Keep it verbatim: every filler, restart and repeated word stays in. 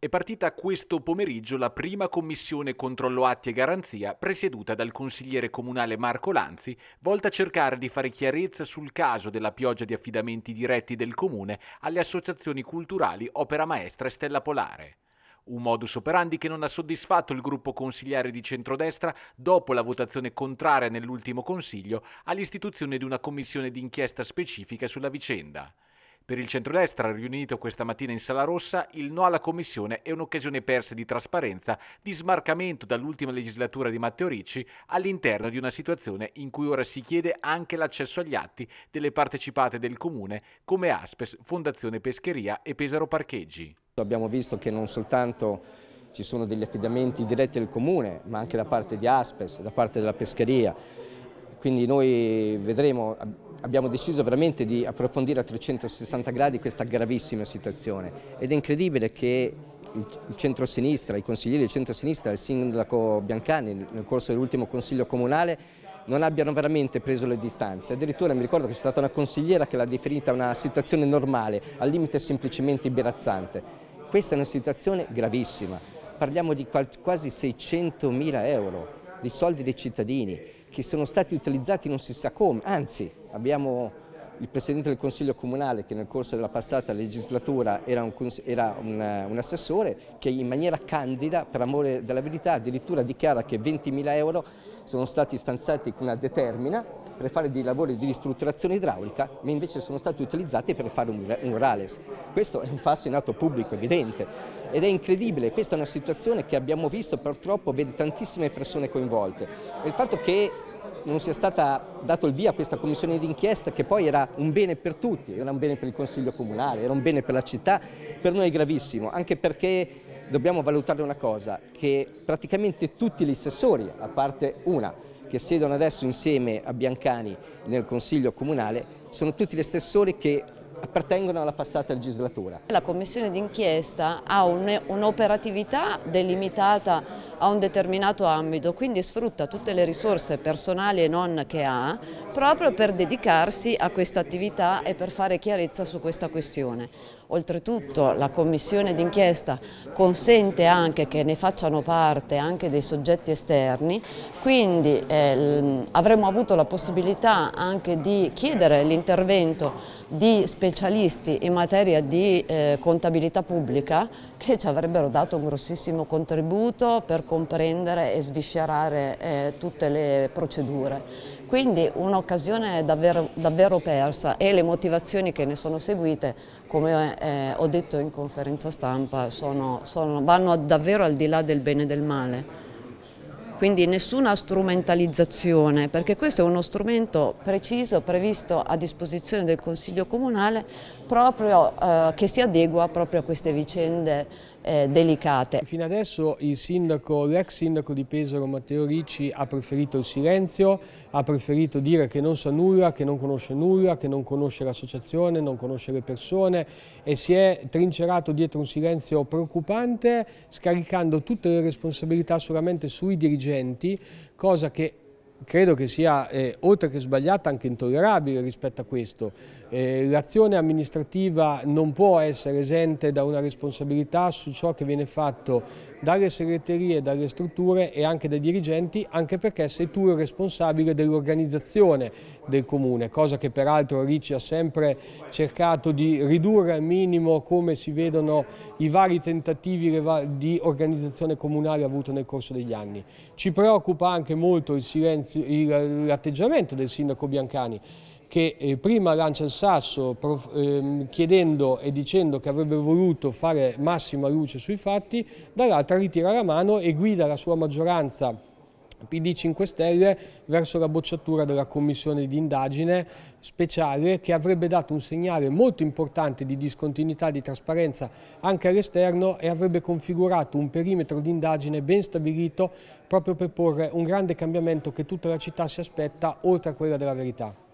È partita questo pomeriggio la prima commissione controllo atti e garanzia presieduta dal consigliere comunale Marco Lanzi, volta a cercare di fare chiarezza sul caso della pioggia di affidamenti diretti del comune alle associazioni culturali Opera Maestra e Stella Polare. Un modus operandi che non ha soddisfatto il gruppo consigliare di centrodestra dopo la votazione contraria nell'ultimo consiglio all'istituzione di una commissione d'inchiesta specifica sulla vicenda. Per il centrodestra, riunito questa mattina in Sala Rossa, il no alla commissione è un'occasione persa di trasparenza, di smarcamento dall'ultima legislatura di Matteo Ricci all'interno di una situazione in cui ora si chiede anche l'accesso agli atti delle partecipate del comune come Aspes, Fondazione Pescheria e Pesaro Parcheggi. Abbiamo visto che non soltanto ci sono degli affidamenti diretti del comune, ma anche da parte di Aspes, da parte della Pescheria. Quindi noi vedremo, abbiamo deciso veramente di approfondire a trecentosessanta gradi questa gravissima situazione ed è incredibile che il centro-sinistra, i consiglieri del centro-sinistra, il sindaco Biancani nel corso dell'ultimo consiglio comunale non abbiano veramente preso le distanze. Addirittura mi ricordo che c'è stata una consigliera che l'ha definita una situazione normale, al limite semplicemente imbarazzante. Questa è una situazione gravissima, parliamo di quasi seicentomila euro di soldi dei cittadini che sono stati utilizzati non si sa come, anzi abbiamo il Presidente del Consiglio Comunale che nel corso della passata legislatura era un, era un, un assessore che in maniera candida, per amore della verità, addirittura dichiara che ventimila euro sono stati stanziati con una determina per fare dei lavori di ristrutturazione idraulica, ma invece sono stati utilizzati per fare un, un murales. Questo è un falso in atto pubblico evidente ed è incredibile, questa è una situazione che abbiamo visto purtroppo vede tantissime persone coinvolte. E il fatto che non sia stata dato il via a questa commissione d'inchiesta che poi era un bene per tutti, era un bene per il Consiglio Comunale, era un bene per la città, per noi è gravissimo, anche perché dobbiamo valutare una cosa, che praticamente tutti gli assessori, a parte una, che siedono adesso insieme a Biancani nel Consiglio Comunale, sono tutti gli assessori che appartengono alla passata legislatura. La commissione d'inchiesta ha un'operatività delimitata a un determinato ambito, quindi sfrutta tutte le risorse personali e non che ha proprio per dedicarsi a questa attività e per fare chiarezza su questa questione. Oltretutto la commissione d'inchiesta consente anche che ne facciano parte anche dei soggetti esterni, quindi eh, avremmo avuto la possibilità anche di chiedere l'intervento di specialisti in materia di eh, contabilità pubblica che ci avrebbero dato un grossissimo contributo per comprendere e sviscerare eh, tutte le procedure. Quindi un'occasione davvero, davvero persa e le motivazioni che ne sono seguite, come eh, ho detto in conferenza stampa, sono, sono, vanno davvero al di là del bene e del male. Quindi nessuna strumentalizzazione, perché questo è uno strumento preciso, previsto a disposizione del Consiglio Comunale, proprio, eh, che si adegua proprio a queste vicende eh, delicate. Fino adesso il sindaco, l'ex sindaco di Pesaro Matteo Ricci ha preferito il silenzio, ha preferito dire che non sa nulla, che non conosce nulla, che non conosce l'associazione, non conosce le persone e si è trincerato dietro un silenzio preoccupante, scaricando tutte le responsabilità solamente sui dirigenti, cosa che credo che sia, eh, oltre che sbagliata, anche intollerabile rispetto a questo. Eh, l'azione amministrativa non può essere esente da una responsabilità su ciò che viene fatto dalle segreterie, dalle strutture e anche dai dirigenti, anche perché sei tu il responsabile dell'organizzazione del comune, cosa che peraltro Ricci ha sempre cercato di ridurre al minimo, come si vedono i vari tentativi di organizzazione comunale avuto nel corso degli anni. Ci preoccupa anche molto il silenzio, l'atteggiamento del sindaco Biancani, che eh, prima lancia il sasso eh, chiedendo e dicendo che avrebbe voluto fare massima luce sui fatti, dall'altra ritira la mano e guida la sua maggioranza P D cinque Stelle verso la bocciatura della commissione di indagine speciale che avrebbe dato un segnale molto importante di discontinuità, di trasparenza anche all'esterno e avrebbe configurato un perimetro di indagine ben stabilito proprio per porre un grande cambiamento che tutta la città si aspetta oltre a quella della verità.